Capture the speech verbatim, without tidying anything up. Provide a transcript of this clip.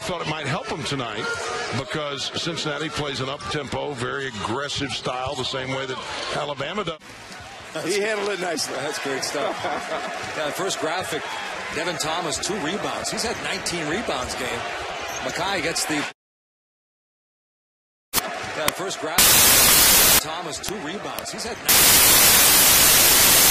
thought it might help him tonight because Cincinnati plays an up-tempo, very aggressive style, the same way that Alabama does. He handled it nicely. That's great stuff. Yeah, the first graphic, Devin Thomas, two rebounds. He's had nineteen rebounds game. Mackay gets the... Yeah, the first graphic, Thomas, two rebounds. He's had nineteen